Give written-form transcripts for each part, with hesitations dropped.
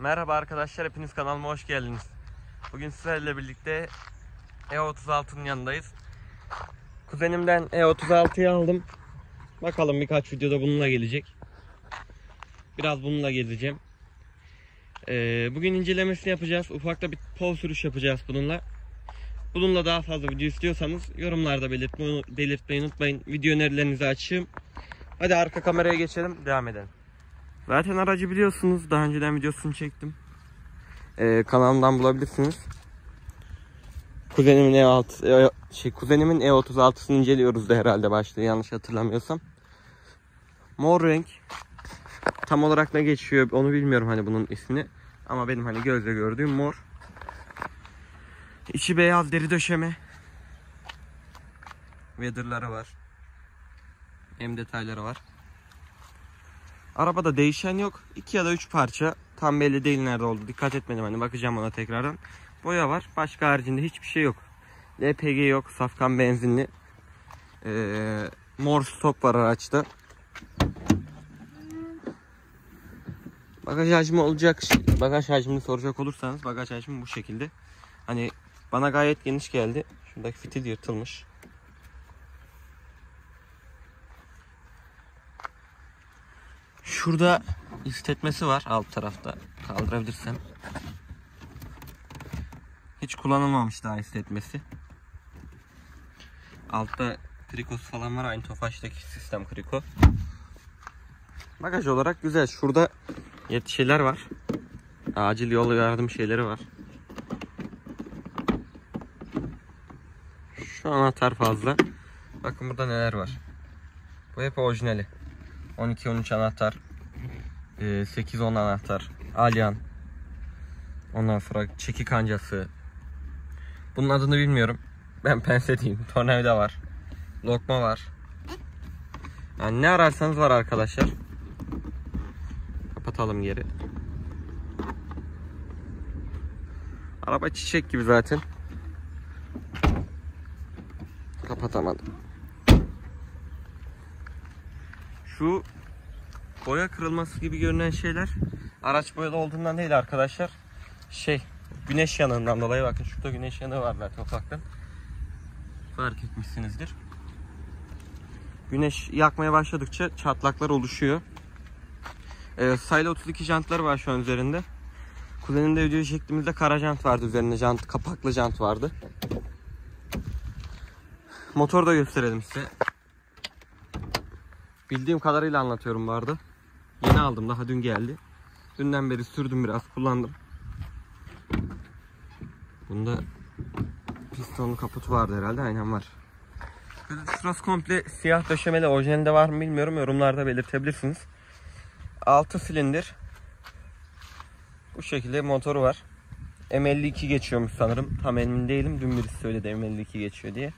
Merhaba arkadaşlar, hepiniz kanalıma hoş geldiniz. Bugün sizlerle birlikte E36'nın yanındayız. Kuzenimden E36'yı aldım. Bakalım birkaç videoda bununla gelecek. Biraz bununla gezeceğim. Bugün incelemesini yapacağız. Ufak da bir pol sürüş yapacağız bununla. Bununla daha fazla video istiyorsanız yorumlarda belirtmeyi unutmayın. Video önerilerinizi açayım. Hadi arka kameraya geçelim, devam edelim. Zaten aracı biliyorsunuz. Daha önceden videosunu çektim. Kanalımdan bulabilirsiniz. Kuzenimin E36'sını inceliyoruz da herhalde başta, yanlış hatırlamıyorsam. Mor renk. Tam olarak ne geçiyor onu bilmiyorum hani bunun ismini. Ama benim hani gözle gördüğüm mor. İçi beyaz deri döşeme. Weather'ları var. M detayları var. Arabada değişen yok. 2 ya da 3 parça. Tam belli değil nerede oldu. Dikkat etmedim, hani bakacağım ona tekrardan. Boya var. Başka haricinde hiçbir şey yok. LPG yok. Safkan benzinli. Mor stop var araçta. Bagaj hacmi olacak. Bagaj hacmini soracak olursanız bagaj hacmi bu şekilde. Hani bana gayet geniş geldi. Şuradaki fitil yırtılmış. Şurada istetmesi var alt tarafta. Kaldırabilirsem. Hiç kullanılmamış daha istetmesi. Altta krikosu falan var. Aynı Tofaş'taki sistem kriko. Bagaj olarak güzel. Şurada şeyler var. Acil yol yardım şeyleri var. Şu anahtar fazla. Bakın burada neler var. Bu hep orijinali. 12-13 anahtar. 8-10 anahtar. Alyan. Ondan sonra çeki kancası. Bunun adını bilmiyorum. Ben pense diyeyim. Tornavida var. Lokma var. Yani ne ararsanız var arkadaşlar. Kapatalım geri. Araba çiçek gibi zaten. Kapatamadım. Şu boya kırılması gibi görünen şeyler araç boyalı olduğundan değil arkadaşlar. Güneş yanığından dolayı, bakın şurada güneş yanığı var zaten ufaktan. Fark etmişsinizdir. Güneş yakmaya başladıkça çatlaklar oluşuyor. Sayılı 32 jantları var şu an üzerinde. Kuzenimde video çektiğimizde kara jant vardı üzerinde, kapaklı jant vardı. Motoru da gösterelim size. Bildiğim kadarıyla anlatıyorum bu arada. Yeni aldım, daha dün geldi. Dünden beri sürdüm, biraz kullandım. Bunda pistonlu kaputu vardı herhalde, aynen var. Şurası komple siyah döşemeli, orijinalinde var mı bilmiyorum, yorumlarda belirtebilirsiniz. 6 silindir. Bu şekilde motoru var. M52 geçiyormuş sanırım, tam emin değilim, dün birisi söyledi M52 geçiyor diye.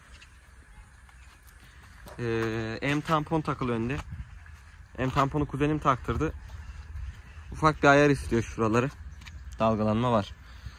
M tampon takılı önde. M tamponu kuzenim taktırdı. Ufak bir ayar istiyor şuraları. Dalgalanma var.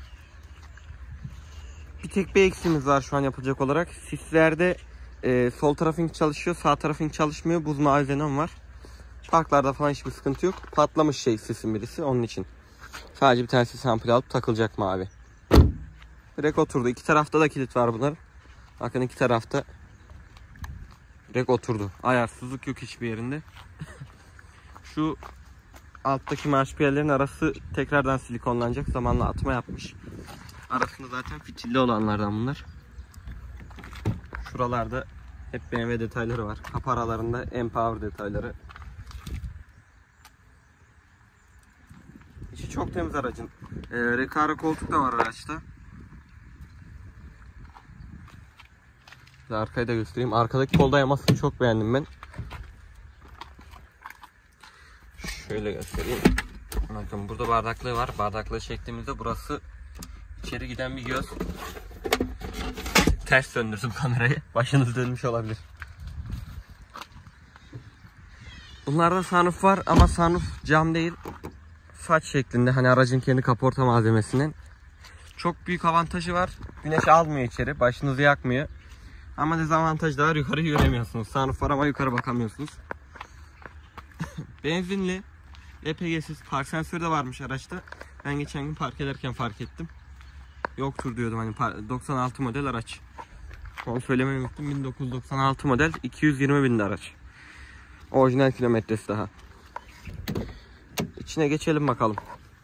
Bir tek bir eksiğimiz var şu an yapılacak olarak. Sislerde sol tarafın çalışıyor, sağ tarafın çalışmıyor. Buz mavi xenon var. Parklarda falan hiçbir sıkıntı yok. Patlamış sisin birisi, onun için. Sadece bir tane sis ampulü alıp takılacak mavi. Direkt oturdu. İki tarafta da kilit var bunlar. Bakın iki tarafta. Direkt oturdu. Ayarsızlık yok hiçbir yerinde. Şu alttaki marş piyerlerin arası tekrardan silikonlanacak. Zamanla atma yapmış. Arasında zaten fitilli olanlardan bunlar. Şuralarda hep BMW detayları var. Kapı aralarında M-Power detayları. İçi çok temiz aracın. Recaro koltuk da var araçta. Arkayı da göstereyim. Arkadaki kol dayamasını çok beğendim ben. Şöyle göstereyim. Bakın burada bardaklığı var. Bardaklığı çektiğimizde burası içeri giden bir göz. Ters döndürdüm kamerayı. Başınız dönmüş olabilir. Bunlarda sunroof var ama sunroof cam değil. Saç şeklinde, hani aracın kendi kaporta malzemesinden. Çok büyük avantajı var. Güneş almıyor içeri. Başınızı yakmıyor. Ama dezavantajı da var. Yukarı göremiyorsunuz. Sunroof var ama yukarı bakamıyorsunuz. Benzinli. EPG'siz park sensörü de varmış araçta. Ben geçen gün park ederken fark ettim. Yoktur diyordum hani 96 model araç. Onu söylemeyi unuttum. 1996 model 220 binde araç. Orijinal kilometresi daha. İçine geçelim bakalım.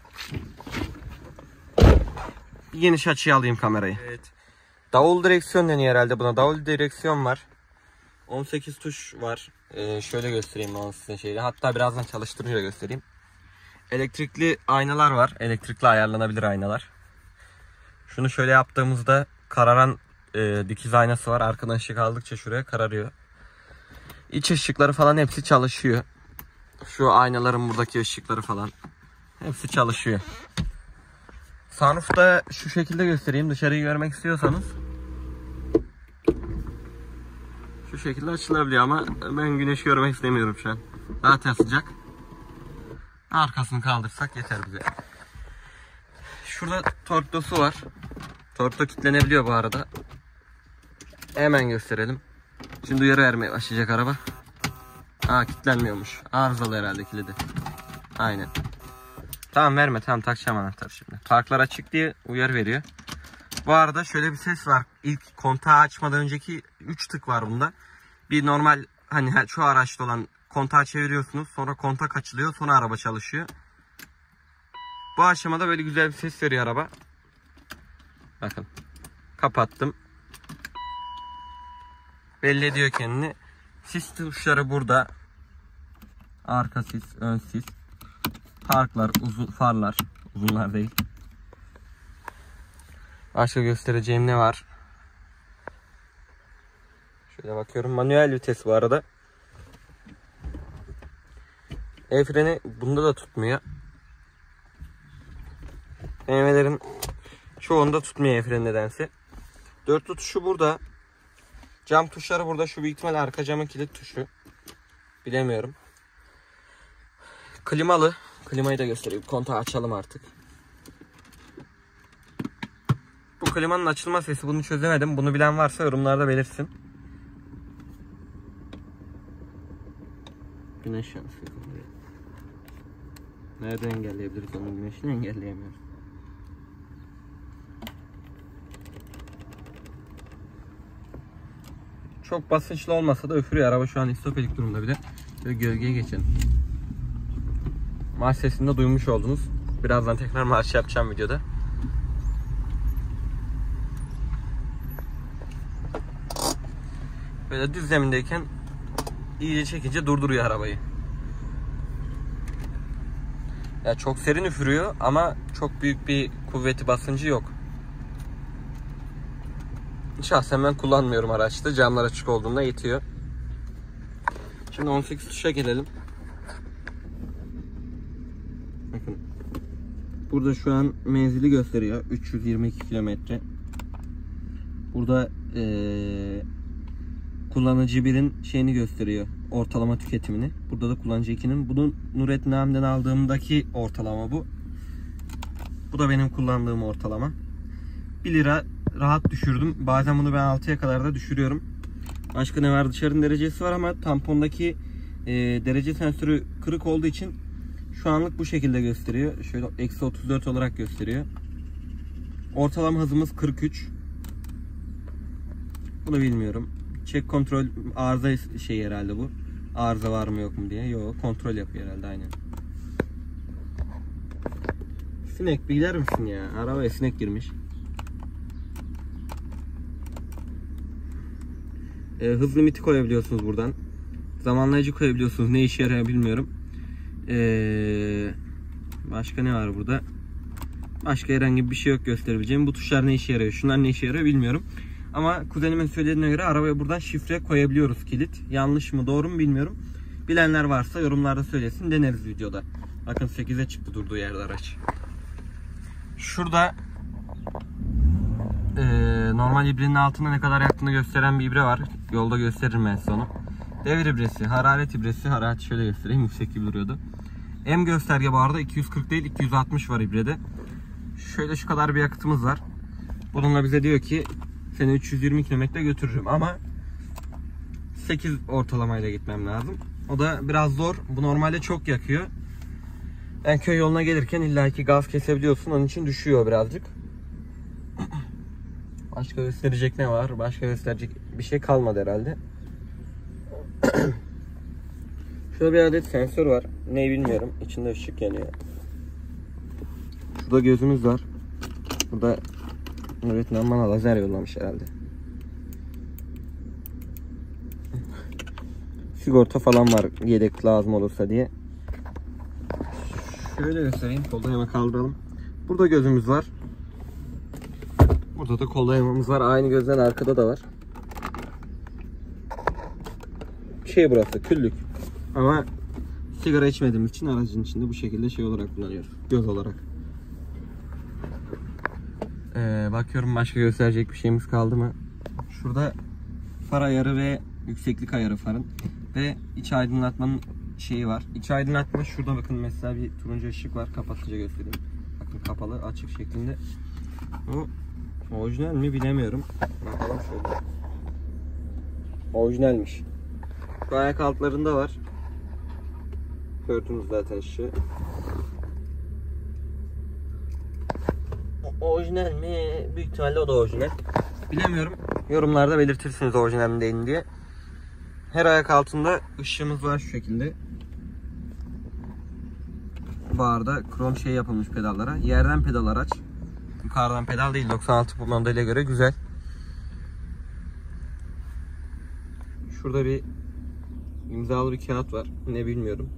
Bir geniş açıya alayım kamerayı. Evet. Davul direksiyon deniyor herhalde buna. Davul direksiyon var. 18 tuş var. Şöyle göstereyim ben size şeyleri. Hatta birazdan çalıştırınca göstereyim. Elektrikli aynalar var. Elektrikli ayarlanabilir aynalar. Şunu şöyle yaptığımızda kararan dikiz aynası var. Arkadan ışık aldıkça şuraya kararıyor. İç ışıkları falan hepsi çalışıyor. Şu aynaların buradaki ışıkları falan hepsi çalışıyor. Sunroof'ta şu şekilde göstereyim. Dışarıyı görmek istiyorsanız şu şekilde açılabiliyor ama ben güneş görmek istemiyorum şu an. Zaten sıcak. Arkasını kaldırsak yeter bize. Şurada torpidosu var. Torpido kilitlenebiliyor bu arada. Hemen gösterelim. Şimdi uyarı vermeye başlayacak araba. Kilitlenmiyormuş. Arızalı herhalde kilidi. Aynen. Tamam verme, tamam takacağım anahtarı şimdi. Parklar açık diye uyarı veriyor. Bu arada şöyle bir ses var. İlk kontağı açmadan önceki 3 tık var bunda. Bir normal hani şu araçta olan kontağı çeviriyorsunuz. Sonra kontak açılıyor. Sonra araba çalışıyor. Bu aşamada böyle güzel bir ses veriyor araba. Bakın. Kapattım. Belli ediyor kendini. Sis tuşları burada. Arka sis, ön sis. Parklar, farlar. Uzunlar değil. Başka göstereceğim ne var? Şöyle bakıyorum. Manuel vites bu arada. El freni bunda da tutmuyor. BMW'lerin çoğunda tutmuyor el freni nedense. Dörtlü tuşu burada. Cam tuşları burada. Şu büyük ihtimalle arka camın kilit tuşu. Bilemiyorum. Klimalı. Klimayı da göstereyim. Kontağı açalım artık. Bu klimanın açılma sesi, bunu çözemedim. Bunu bilen varsa yorumlarda belirsin. Güneş yansıyor. Nereden engelleyebiliriz onun güneşini? Engelleyemiyoruz. Çok basınçlı olmasa da üfürüyor. Araba şu an istopelik durumda bir de. Şöyle gölgeye geçelim. Marş sesini de duymuş oldunuz. Birazdan tekrar marş yapacağım videoda. Böyle düz zemindeyken iyice çekince durduruyor arabayı. Ya çok serin üfürüyor ama çok büyük bir kuvveti, basıncı yok. Şahsen ben kullanmıyorum araçta. Camlar açık olduğunda yetiyor. Şimdi 18 tuşa gelelim. Bakın. Burada şu an menzili gösteriyor. 322 kilometre. Burada kullanıcı 1'in şeyini gösteriyor. Ortalama tüketimini. Burada da kullanıcı 2'nin. Bunun Nurettinam'dan aldığımdaki ortalama bu. Bu da benim kullandığım ortalama. 1 lira rahat düşürdüm. Bazen bunu ben 6'ya kadar da düşürüyorum. Başka ne var? Dışarının derecesi var ama tampondaki derece sensörü kırık olduğu için şu anlık bu şekilde gösteriyor. Şöyle -34 olarak gösteriyor. Ortalama hızımız 43. Bunu bilmiyorum. Check kontrol arıza şey herhalde bu. Arıza var mı yok mu diye. Yok, kontrol yapıyor herhalde, aynen. Sinek, bir gider misin ya? Arabaya sinek girmiş. Hız limiti koyabiliyorsunuz buradan. Zamanlayıcı koyabiliyorsunuz. Ne işe yarıyor bilmiyorum. Başka ne var burada? Başka herhangi bir şey yok gösterebileceğim. Bu tuşlar ne işe yarıyor? Şunlar ne işe yarıyor bilmiyorum. Ama kuzenimin söylediğine göre arabaya buradan şifre koyabiliyoruz, kilit. Yanlış mı doğru mu bilmiyorum. Bilenler varsa yorumlarda söylesin, deneriz videoda. Bakın 8'e çıktı durduğu yerde araç. Şurada normal ibrenin altında ne kadar yaktığını gösteren bir ibre var. Yolda gösteririm ben size onu. Devir ibresi, hararet ibresi. Hararet şöyle göstereyim, yüksek gibi duruyordu. M gösterge bu arada 240 değil 260 var ibrede. Şöyle şu kadar bir yakıtımız var. Bununla bize diyor ki seni 320 km götürürüm ama 8 ortalamayla gitmem lazım. O da biraz zor. Bu normalde çok yakıyor. Yani köy yoluna gelirken illaki gaz kesebiliyorsun. Onun için düşüyor birazcık. Başka gösterecek ne var? Başka gösterecek bir şey kalmadı herhalde. Şurada bir adet sensör var. Neyi bilmiyorum. İçinde ışık yanıyor. Şurada gözümüz var. Burada öğretmen bana lazer yollamış herhalde. Sigorta falan var yedek lazım olursa diye. Şöyle göstereyim. Kolda hemen kaldıralım. Burada gözümüz var. Burada da kol dayamamız var. Aynı gözden arkada da var. Burası küllük. Ama sigara içmediğimiz için aracın içinde bu şekilde şey olarak kullanıyoruz. Göz olarak. Bakıyorum başka gösterecek bir şeyimiz kaldı mı? Şurada far ayarı ve yükseklik ayarı farın. Ve iç aydınlatmanın şeyi var. İç aydınlatma şurada bakın mesela bir turuncu ışık var. Kapatınca göstereyim. Bakın kapalı açık şeklinde. Bu orijinal mi bilemiyorum. Bakalım şöyle. Orijinalmiş. Bu ayak altlarında var. Gördünüz zaten ışığı. Orijinal mi? Büyük ihtimalle o da orijinal. Bilemiyorum. Yorumlarda belirtirsiniz orijinal mi değil mi diye. Her ayak altında ışığımız var şu şekilde. Barda krom şey yapılmış pedallara. Yerden pedal araç. Yukarıdan pedal değil. 96 modele göre güzel. Şurada bir imzalı bir kağıt var. Ne bilmiyorum.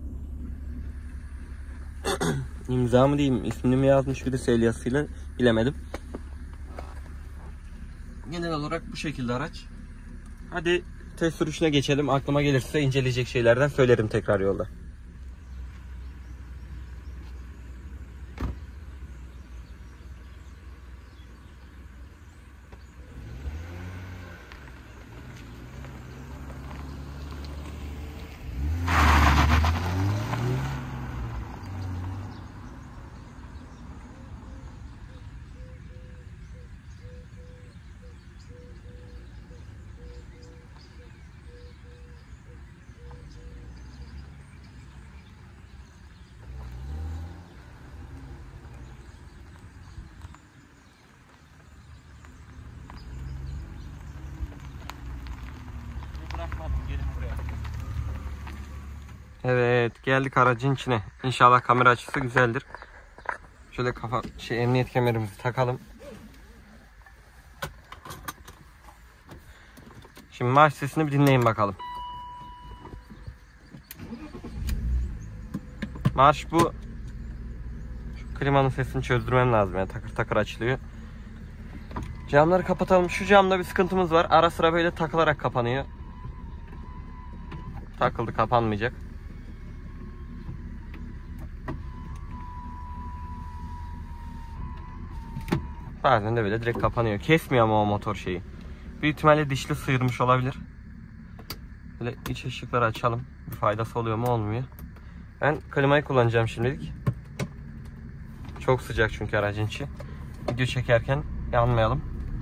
İmza mı diyeyim, ismini mi yazmış biri el yazısıyla bilemedim. Genel olarak bu şekilde araç. Hadi test sürüşüne geçelim. Aklıma gelirse inceleyecek şeylerden söylerim tekrar yolda. Evet, geldik aracın içine. İnşallah kamera açısı güzeldir. Şöyle emniyet kemerimizi takalım. Şimdi marş sesini bir dinleyin bakalım. Marş bu. Şu klimanın sesini çözdürmem lazım yani, takır takır açılıyor. Camları kapatalım. Şu camda bir sıkıntımız var. Ara sıra böyle takılarak kapanıyor. Takıldı, kapanmayacak. Bazen de böyle direkt kapanıyor. Kesmiyor ama o motor şeyi. Büyük ihtimalle dişli sıyırmış olabilir. Böyle iç ışıkları açalım. Bir faydası oluyor mu olmuyor. Ben klimayı kullanacağım şimdilik. Çok sıcak çünkü aracın içi. Video çekerken yanmayalım.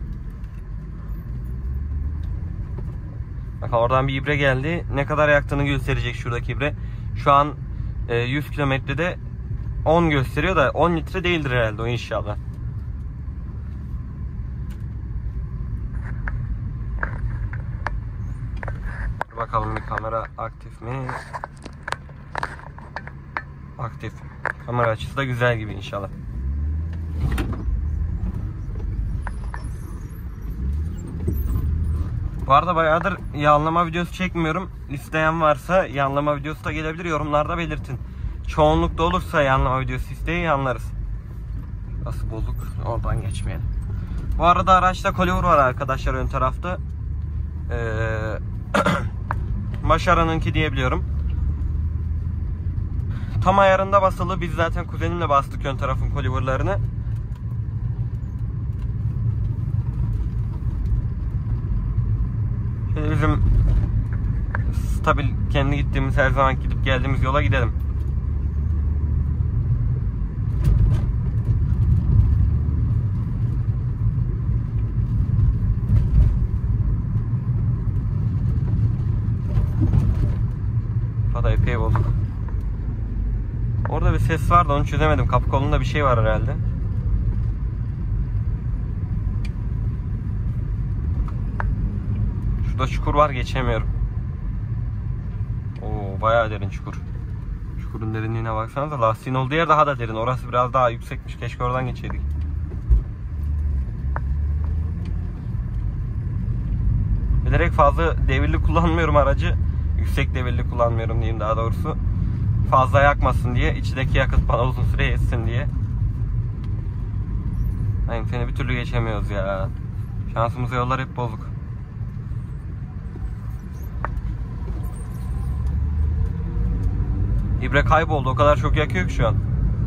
Bak oradan bir ibre geldi. Ne kadar yaktığını gösterecek şuradaki ibre. Şu an 100 kilometrede 10 gösteriyor da 10 litre değildir herhalde o inşallah. Bakalım bir kamera aktif mi? Aktif. Kamera açısı da güzel gibi inşallah. Bu arada bayağıdır yanlama videosu çekmiyorum. İsteyen varsa yanlama videosu da gelebilir. Yorumlarda belirtin. Çoğunlukta olursa yanlama videosu isteği yanlarız. Nasıl bozuk? Oradan geçmeyelim. Bu arada araçta Coliver var arkadaşlar ön tarafta. Maşara'nınki diyebiliyorum. Tam ayarında basılı. Biz zaten kuzenimle bastık ön tarafın Coliver'larını. Şimdi bizim stabil kendi gittiğimiz, her zaman gidip geldiğimiz yola gidelim. Epey bozuk. Orada bir ses var da onu çözemedim. Kapı kolunda bir şey var herhalde. Şurada çukur var, geçemiyorum. Oo, bayağı derin çukur. Çukurun derinliğine baksanıza. Lastiğin olduğu yer daha da derin. Orası biraz daha yüksekmiş. Keşke oradan geçeydik. Bilerek fazla devirli kullanmıyorum aracı. Yüksek devirli kullanmıyorum diyeyim daha doğrusu. Fazla yakmasın diye. İçindeki yakıt bana uzun süre yetsin diye. Aynen, seni bir türlü geçemiyoruz ya. Şansımıza yollar hep bozuk. İbre kayboldu. O kadar çok yakıyor ki şu an.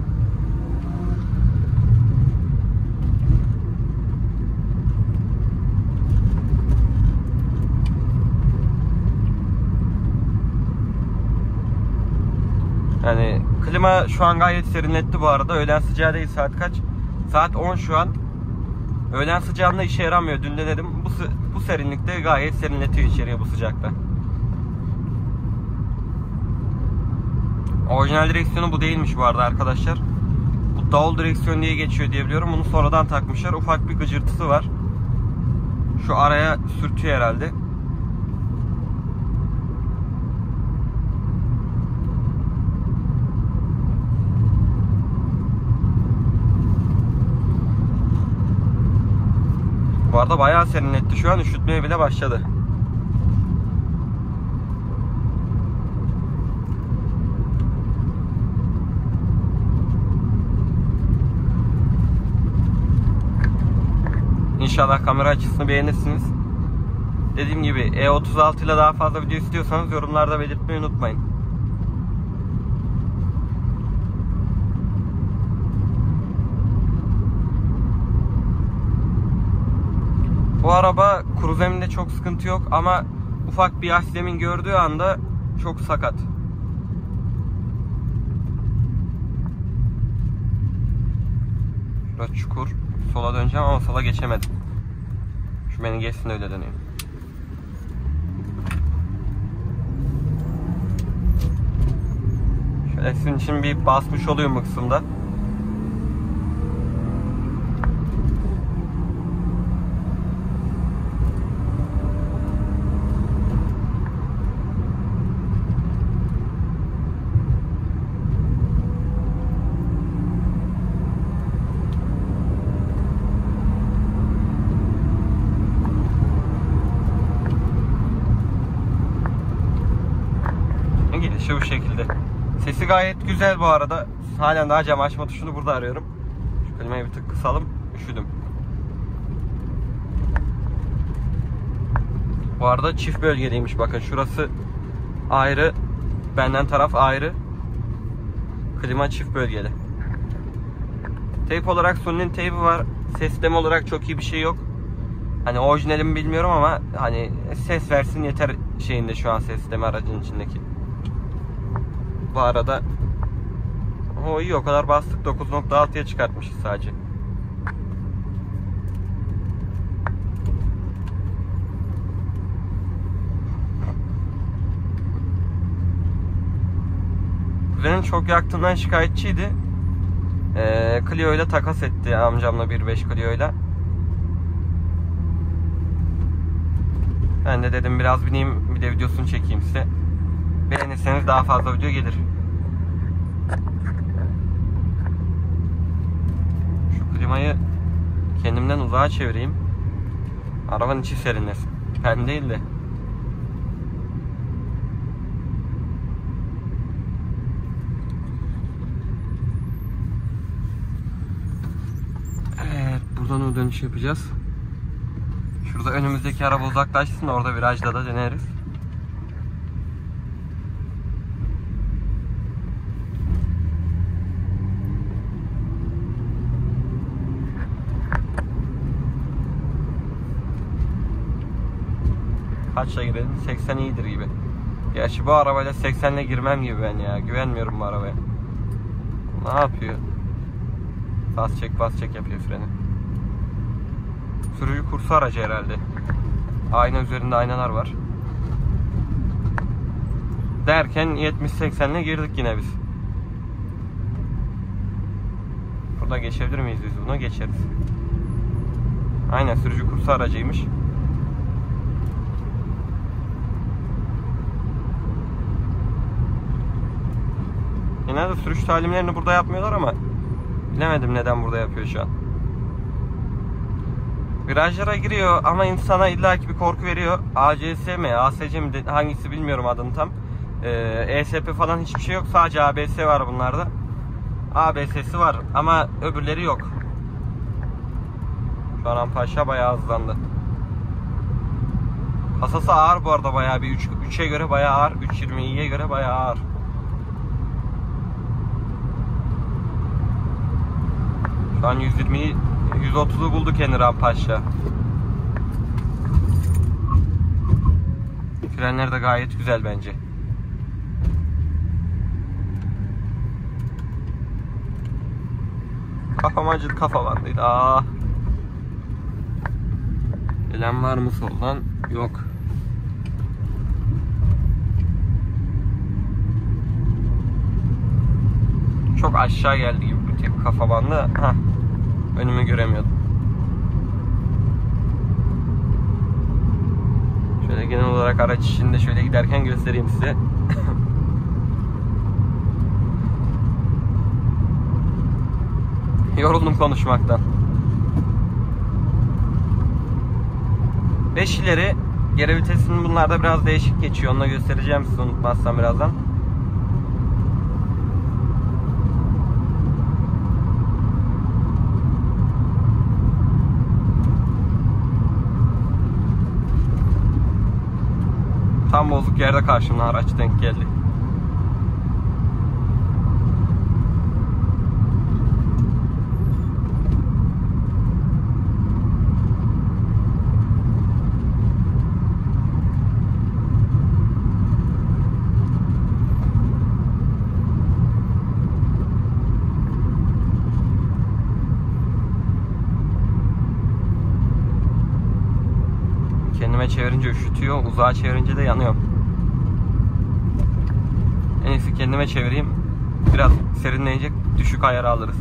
Yani klima şu an gayet serinletti bu arada. Öğlen sıcağı değil, saat kaç? Saat 10 şu an. Öğlen sıcağında işe yaramıyor. Dün denedim. Bu serinlikte gayet serinletiyor içeriye bu sıcakta. Orijinal direksiyonu bu değilmiş bu arada arkadaşlar. Bu davul direksiyon diye geçiyor diye biliyorum. Bunu sonradan takmışlar. Ufak bir gıcırtısı var. Şu araya sürtüyor herhalde. Bu arada bayağı serinletti. Şu an üşütmeye bile başladı. İnşallah kamera açısını beğenirsiniz. Dediğim gibi E36 ile daha fazla video istiyorsanız yorumlarda belirtmeyi unutmayın. Bu araba kuru zeminde çok sıkıntı yok ama ufak bir yaş zemin gördüğü anda çok sakat. Şurası çukur. Sola döneceğim ama sola geçemedim. Şu beni geçsin, öyle döneyim. Şöyle sizin için bir basmış olayım bu kısımda. Gidişi bu şekilde. Sesi gayet güzel bu arada. Halen daha cam açma tuşunu burada arıyorum. Şu klimayı bir tık kısalım. Üşüdüm. Bu arada çift bölgeliymiş. Bakın şurası ayrı. Benden taraf ayrı. Klima çift bölgeli. Teyp olarak Sony'nin teybi var. Ses sistemi olarak çok iyi bir şey yok. Hani orijinalimi bilmiyorum ama hani ses versin yeter şeyinde şu an ses sistemi aracın içindeki. Bu arada o iyi, o kadar bastık, 9.6'ya çıkartmışız sadece. Kuzenim çok yaktığından şikayetçiydi. Clio ile takas etti amcamla 1.5 Clio ile. Ben de dedim biraz bineyim, bir de videosunu çekeyim size. Beğenirseniz daha fazla video gelir. Şu klimayı kendimden uzağa çevireyim. Arabanın içi serinlesin. Ben değil de. Evet, buradan o dönüş yapacağız. Şurada önümüzdeki araba uzaklaşsın, orada virajda da deneriz. Kaçla girelim? 80 iyidir gibi. Gerçi bu arabayla 80'le girmem gibi ben ya. Güvenmiyorum bu arabaya. Ne yapıyor? Bas çek yapıyor freni. Sürücü kursu aracı herhalde. Ayna üzerinde aynalar var. Derken 70-80'le girdik yine biz. Burada geçebilir miyiz biz bunu? Geçeriz. Aynen, sürücü kursu aracıymış. Genelde sürüş talimlerini burada yapmıyorlar ama bilemedim neden burada yapıyor şu an. Virajlara giriyor ama insana illaki bir korku veriyor. ACS mi, ASC mi, hangisi bilmiyorum adını tam. ESP falan hiçbir şey yok. Sadece ABS var bunlarda. ABS'si var ama öbürleri yok. Şu an Paşa bayağı hızlandı. Kasası ağır bu arada, bayağı bir 3'e göre bayağı ağır. 320'ye göre bayağı ağır. Şu an 120'yi 130'u buldu kendi Rampaşa. Frenler de gayet güzel bence. Kafam acıdı, kafa bandıydı. Gelen var mı soldan? Yok. Çok aşağı geldi gibi bir tek kafa bandı. Hah. Önümü göremiyordum. Şöyle genel olarak araç içinde şöyle giderken göstereyim size. Yoruldum konuşmaktan. 5 ileri, geri vitesinin bunlarda biraz değişik geçiyor. Onu da göstereceğim size unutmazsam birazdan. Tam bozuk yerde karşımda araç denk geldi. Kendime çevirince üşütüyor, uzağa çevirince de yanıyorum. En iyisi kendime çevireyim. Biraz serinleyecek, düşük ayarı alırız.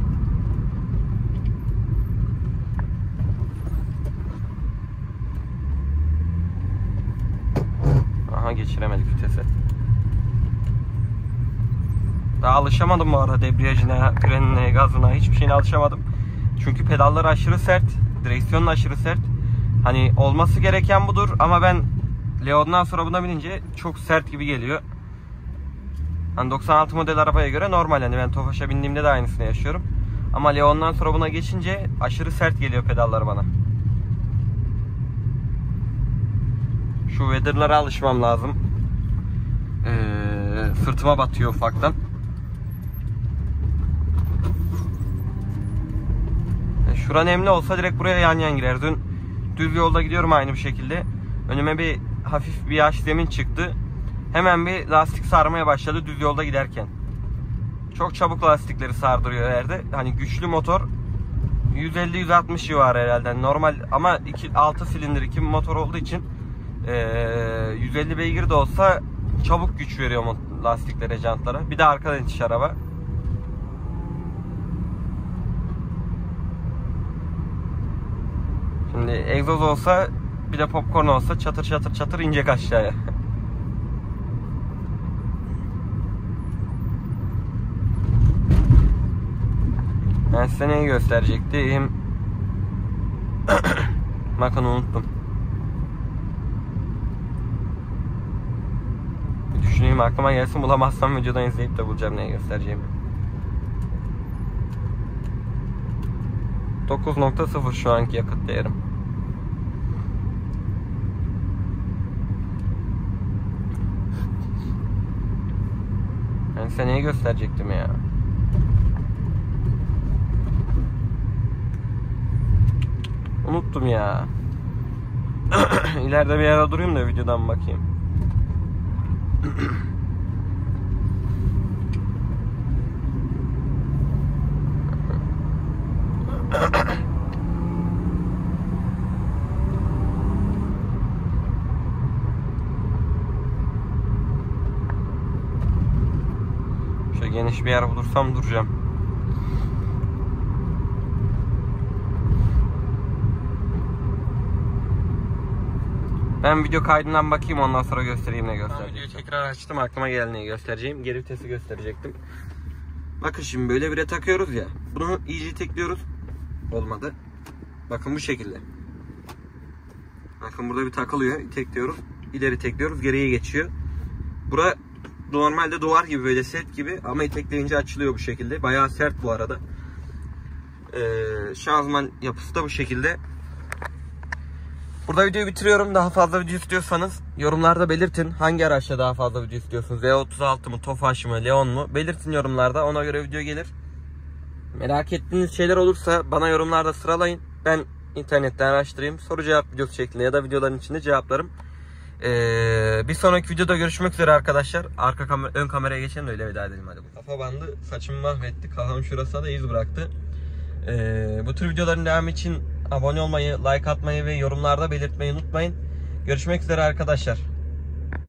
Aha, geçiremedik vitesi. Daha alışamadım bu arada debriyajına, frenine, gazına, hiçbir şeyine alışamadım. Çünkü pedallar aşırı sert, direksiyon aşırı sert. Hani olması gereken budur ama ben Leon'dan sonra buna binince çok sert gibi geliyor. Hani 96 model arabaya göre normal, hani ben Tofaş'a bindiğimde de aynısını yaşıyorum. Ama Leon'dan sonra buna geçince aşırı sert geliyor pedallar bana. Şu weather'lara alışmam lazım. Sırtıma batıyor ufaktan. Şura nemli olsa direkt buraya yan yan girer. Dün düz yolda gidiyorum aynı bir şekilde. Önüme bir hafif bir yaş zemin çıktı. Hemen bir lastik sarmaya başladı düz yolda giderken. Çok çabuk lastikleri sardırıyor yerde. Hani güçlü motor 150-160 civarı herhalde. Normal ama 6 silindir 2 motor olduğu için 150 beygir de olsa çabuk güç veriyor lastiklere, jantlara. Bir de arkadan itiş araba. Şimdi egzoz olsa, bir de popcorn olsa çatır çatır çatır inecek aşağıya. Ben size neyi gösterecektim? Bakın unuttum. Bir düşüneyim, aklıma gelsin, bulamazsam videodan izleyip de bulacağım neyi göstereceğimi. 9.0 şu anki yakıt değerim. Ben size neyi gösterecektim ya? Unuttum ya. İleride bir yere durayım da videodan bakayım. Şöyle geniş bir yer bulursam duracağım. Ben video kaydından bakayım, ondan sonra göstereyim ne göstereceğim. Videoyu tekrar açtım, aklıma geleni göstereceğim. Geri vitesi gösterecektim. Bakın şimdi böyle bire takıyoruz ya. Bunu iyice tekliyoruz. Olmadı. Bakın bu şekilde. Bakın burada bir takılıyor. Tekliyoruz. İleri tekliyoruz. Geriye geçiyor. Bura normalde duvar gibi, böyle set gibi, ama itekleyince açılıyor bu şekilde. Bayağı sert bu arada. Şanzıman yapısı da bu şekilde. Burada videoyu bitiriyorum. Daha fazla video istiyorsanız yorumlarda belirtin. Hangi araçla daha fazla video istiyorsunuz? V36 mı, Tofaş mı, Leon mu? Belirtin yorumlarda. Ona göre video gelir. Merak ettiğiniz şeyler olursa bana yorumlarda sıralayın. Ben internetten araştırayım. Soru cevap videosu şeklinde ya da videoların içinde cevaplarım. Bir sonraki videoda görüşmek üzere arkadaşlar. Ön kameraya geçelim de öyle veda edelim hadi. Kafa bandı saçımı mahvetti. Kafam şurasına da iz bıraktı. Bu tür videoların devamı için abone olmayı, like atmayı ve yorumlarda belirtmeyi unutmayın. Görüşmek üzere arkadaşlar.